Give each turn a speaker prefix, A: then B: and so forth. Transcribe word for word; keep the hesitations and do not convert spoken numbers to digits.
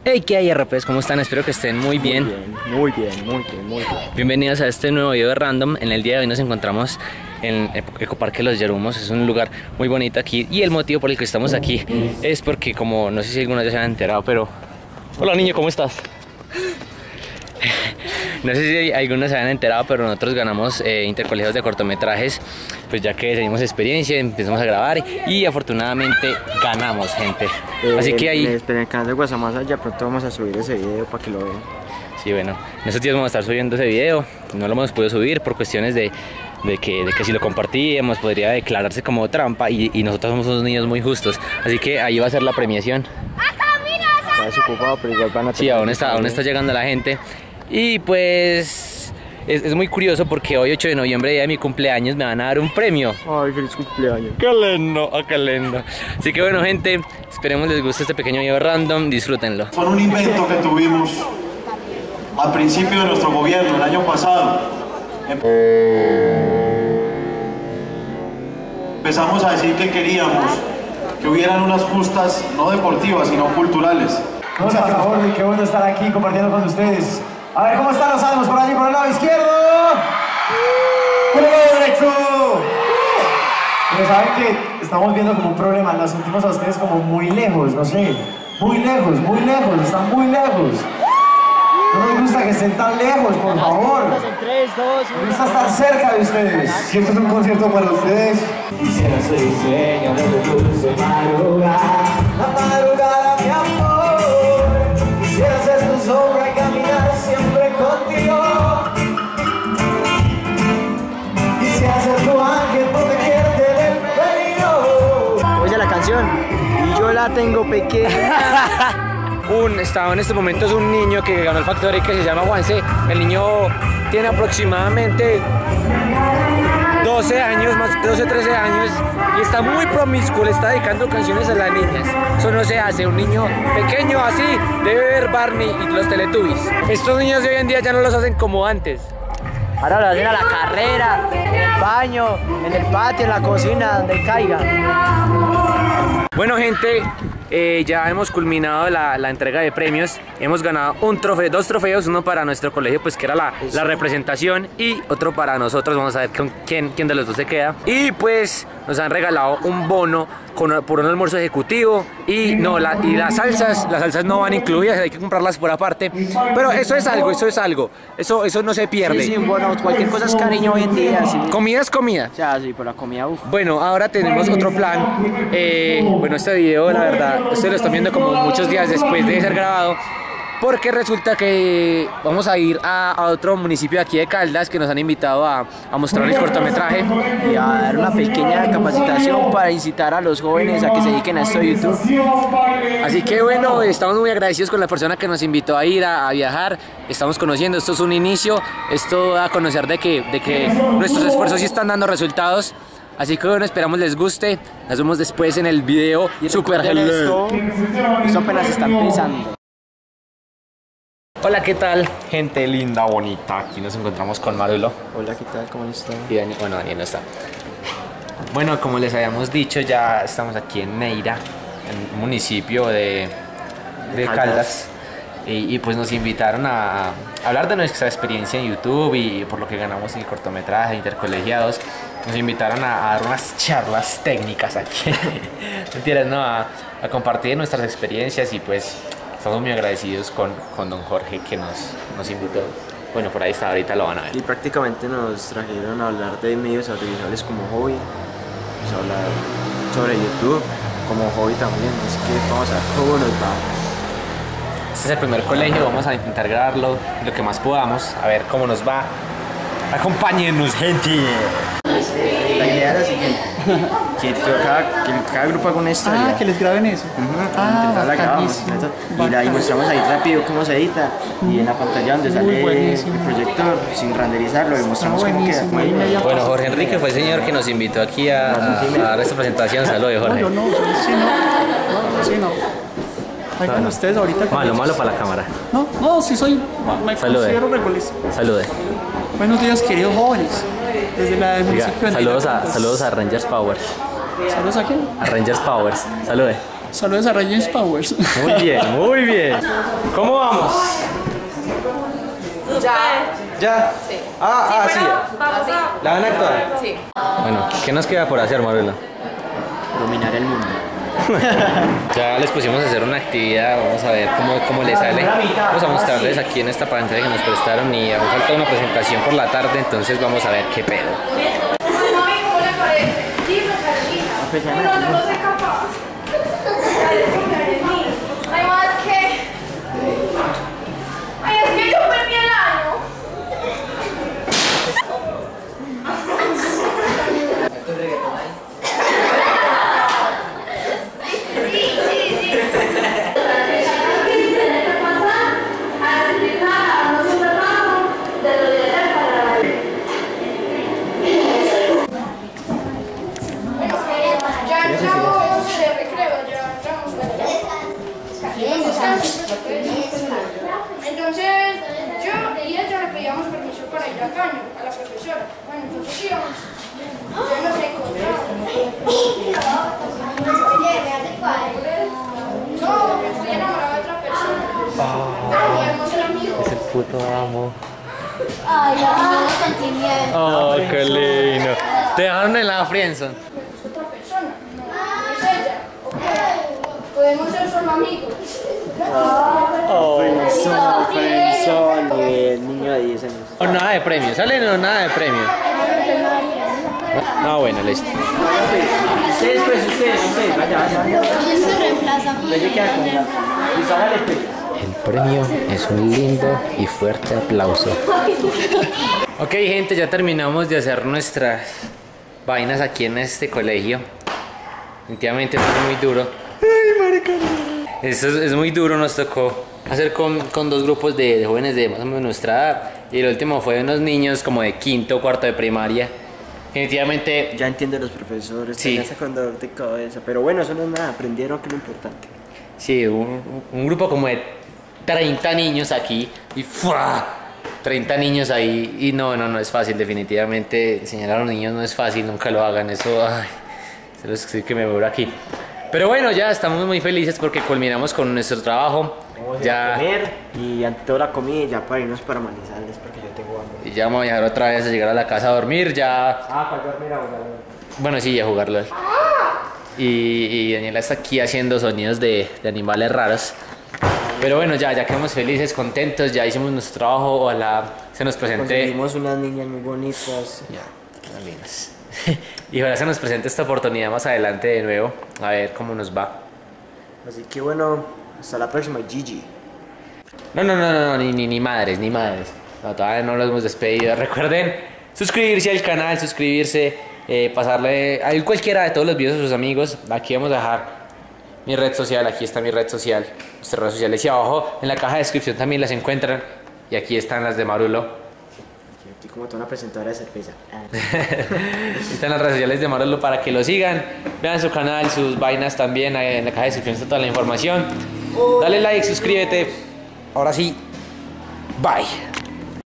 A: Hey, ¿qué hay, R Ps? ¿Cómo están? Espero que estén muy bien.
B: Muy bien, muy bien, muy bien, muy bien.
A: Bienvenidos a este nuevo video de Random. En el día de hoy nos encontramos en el Ecoparque Los Yerumos. Es un lugar muy bonito aquí. Y el motivo por el que estamos aquí es porque, como no sé si algunos ya se han enterado, pero... Hola, niño, ¿cómo estás? No sé si algunos se han enterado, pero nosotros ganamos eh, intercolegios de cortometrajes, pues ya que tenemos experiencia, empezamos a grabar y afortunadamente ganamos, gente.
B: Eh,
A: Así que ahí...
B: En el canal de Guasamasa ya pronto vamos a subir ese video para que lo vean.
A: Sí, bueno, en estos días vamos a estar subiendo ese video. No lo hemos podido subir por cuestiones de, de, que, de que si lo compartíamos podría declararse como trampa y, y nosotros somos unos niños muy justos. Así que ahí va a ser la premiación.
B: Está desocupado, pero igual van a...
A: Sí, aún está, aún está llegando la gente. Y pues es, es muy curioso porque hoy ocho de noviembre, día de mi cumpleaños, me van a dar un premio.
B: Ay, feliz cumpleaños.
A: ¡Qué lindo! ¡Ah, qué lindo! Así que bueno, gente, esperemos les guste este pequeño video random, disfrútenlo.
C: Con un invento que tuvimos al principio de nuestro gobierno, el año pasado. Empezamos a decir que queríamos que hubieran unas justas, no deportivas, sino culturales.
D: ¿Cómo está, Jorge? Qué bueno estar aquí compartiendo con ustedes. A ver, ¿cómo están los ánimos por allí, por el lado izquierdo? ¡Por el lado derecho! Pero saben que estamos viendo como un problema, los sentimos a ustedes como muy lejos, no sé. Muy lejos, muy lejos, están muy lejos. No nos gusta que estén tan lejos, por favor. Nos gusta estar cerca de ustedes. Si esto es un concierto para ustedes. Quisiera ser el sueño de tu dulce madrugada, la madrugada, mi amor. Quisiera ser tu sombra y caminar siempre contigo. Quisiera ser tu ángel, protegerte del peligro.
B: Oye la canción, y yo la tengo pequeña.
A: Un, está en este momento es un niño que ganó el Factory que se llama Juanse. El niño tiene aproximadamente doce años, más doce, trece años, y está muy promiscuo, le está dedicando canciones a las niñas. Eso no se hace, un niño pequeño así debe ver Barney y los Teletubbies. Estos niños de hoy en día ya no los hacen como antes.
B: Ahora lo hacen a la carrera, en el baño, en el patio, en la cocina, donde caiga.
A: Bueno, gente, eh, ya hemos culminado la, la entrega de premios. Hemos ganado un trofeo, dos trofeos, uno para nuestro colegio, pues que era la, la representación, y otro para nosotros. Vamos a ver con quién, quién de los dos se queda. Y pues nos han regalado un bono con, por un almuerzo ejecutivo. Y no, la, y las salsas, las salsas no van incluidas, hay que comprarlas por aparte. Pero eso es algo, eso es algo. Eso, eso no se pierde.
B: Sí, sí, bueno, cualquier cosa es cariño hoy en día, sí.
A: Comida es comida.
B: O sea, sí, por la comida, uff.
A: Bueno, ahora tenemos otro plan. Eh, bueno, este video, la verdad, ustedes lo están viendo como muchos días después de ser grabado, porque resulta que vamos a ir a, a otro municipio de aquí de Caldas, que nos han invitado a, a mostrar el cortometraje
B: Y a dar una pequeña capacitación para incitar a los jóvenes a que se dediquen a esto de YouTube.
A: Así que bueno, estamos muy agradecidos con la persona que nos invitó a ir a, a viajar. Estamos conociendo, esto es un inicio, esto da a conocer de que, de que nuestros esfuerzos sí están dando resultados. Así que bueno, esperamos les guste. Nos vemos después en el video super
B: Esto, esto apenas está empezando.
A: Hola, ¿qué tal? Gente linda, bonita. Aquí nos encontramos con Marulo.
B: Hola, ¿qué tal? ¿Cómo están?
A: Y Daniel, bueno, Daniel no está. Bueno, como les habíamos dicho, ya estamos aquí en Neira, en un municipio de, de Caldas. Caldas. Y, y pues nos invitaron a, a hablar de nuestra experiencia en YouTube y por lo que ganamos en el cortometraje Intercolegiados. Nos invitaron a, a dar unas charlas técnicas aquí. Mentiras, ¿no? A, a compartir nuestras experiencias, y pues estamos muy agradecidos con, con don Jorge que nos, nos invitó. Bueno, por ahí está, ahorita lo van a ver.
B: Y prácticamente nos trajeron a hablar de medios audiovisuales como hobby, pues a hablar sobre YouTube como hobby también, así que vamos a ver cómo nos va.
A: Este es el primer colegio, vamos a intentar grabarlo lo que más podamos, a ver cómo nos va. Acompáñennos, gente.
B: La idea es la siguiente, que cada, que cada grupo haga una historia.
E: Ah, que les graben eso.
B: Uh-huh.
E: Ah,
B: la grabamos y la mostramos ahí rápido cómo se edita, y en la pantalla donde sale
E: buenísimo.
B: el proyector, sin renderizarlo, y mostramos cómo queda.
A: Bueno, Jorge Enrique fue el señor que nos invitó aquí a, a, a dar esta presentación. Saludos, Jorge.
E: No, yo no, yo sí no. No, sí no. Oigan
A: no.
E: ustedes ahorita.
A: Malo, malo para la cámara.
E: No, no, sí soy. Me
A: Salude.
E: considero regulista.
A: Salude.
E: Buenos días, queridos jóvenes. Desde la
A: Oiga,
E: municipio de
A: saludos,
E: Neira,
A: a,
E: pues,
A: saludos a Rangers Powers.
E: ¿Saludos a quién?
A: A Rangers Powers. Salude.
E: Saludos a Reyes Powers.
A: Muy bien, muy bien. ¿Cómo vamos?
F: Ya.
A: ¿Ya?
F: Sí.
A: Ah, ah, sí.
F: Vamos a...
A: ¿La van a actuar?
F: Sí.
A: Bueno, ¿qué nos queda por hacer, Marula?
B: Dominar el mundo.
A: Ya les pusimos a hacer una actividad, vamos a ver cómo, cómo les sale. Vamos a mostrarles aquí en esta pantalla que nos prestaron y aún falta una presentación por la tarde, entonces vamos a ver qué pedo.
F: Mami, ¿cómo le parece? Dime, Carolina. No, yo no soy capaz. Además que... Ay, es que yo perdí el año. Ya entramos de recreo, ya entramos entonces yo y ella le pedíamos permiso para ir al baño a la profesora. Bueno, entonces íbamos. Ya nos encontramos. No, estoy enamorada de otra persona. Pero podemos ser amigos.
A: Ese puto amo.
G: Ay, los sentimientos.
A: Oh, qué lindo. Te dejaron en la friendzone.
F: Es otra persona, no es ella. Ok, podemos ser solo amigos.
B: Friendzone, friendzone, y el niño de diez años.
A: O nada de premio, sale o nada de premio. No, bueno, listo.
B: Ustedes, pues, ustedes, ustedes, vaya, vaya.
G: ¿Quién se reemplaza?
B: Ella queda con la... Listo, hágale, pues.
A: El premio es un lindo y fuerte aplauso. Ok, gente, ya terminamos de hacer nuestras vainas aquí en este colegio. Definitivamente fue muy duro. Ay, marica. Eso es, es muy duro, nos tocó hacer con, con dos grupos de, de jóvenes de más o menos nuestra edad. Y el último fue de unos niños como de quinto o cuarto de primaria. Definitivamente...
B: Ya entiendo los profesores,
A: Sí.
B: sí. Esa dolor de cabeza. Pero bueno, eso no es nada, aprendieron que es lo importante.
A: Sí, un, un grupo como de treinta niños aquí y ¡fua! treinta niños ahí y no, no, no es fácil, definitivamente enseñar a los niños no es fácil, nunca lo hagan, eso, ay, se los que me muero aquí. Pero bueno, ya estamos muy felices porque culminamos con nuestro trabajo.
B: Vamos a
A: Ya,
B: comer y ante toda la comida y ya para irnos para Manizales porque yo tengo hambre.
A: y ya vamos a viajar otra vez a llegar a la casa a dormir, ya,
B: Ah, para dormir a jugar.
A: bueno, sí, a jugarlo. Y, y Daniela está aquí haciendo sonidos de, de animales raros. Pero bueno, ya, ya quedamos felices, contentos, ya hicimos nuestro trabajo, ojalá se nos presente.
B: Conseguimos unas niñas muy bonitas.
A: Ya, las lindas. Y ojalá se nos presente esta oportunidad más adelante de nuevo, a ver cómo nos va.
B: Así que bueno, hasta la próxima, Gigi.
A: No, no, no, no, no, ni, ni, ni madres, ni madres. No, todavía no los hemos despedido. Recuerden suscribirse al canal, suscribirse, eh, pasarle a cualquiera de todos los videos a sus amigos. Aquí vamos a dejar mi red social, aquí está mi red social, nuestras redes sociales. Y abajo en la caja de descripción también las encuentran. Y aquí están las de Marulo.
B: Aquí como toda una presentadora de cerveza.
A: Aquí están las redes sociales de Marulo para que lo sigan. Vean su canal, sus vainas también. Ahí en la caja de descripción está toda la información. Dale like, suscríbete. Ahora sí, bye.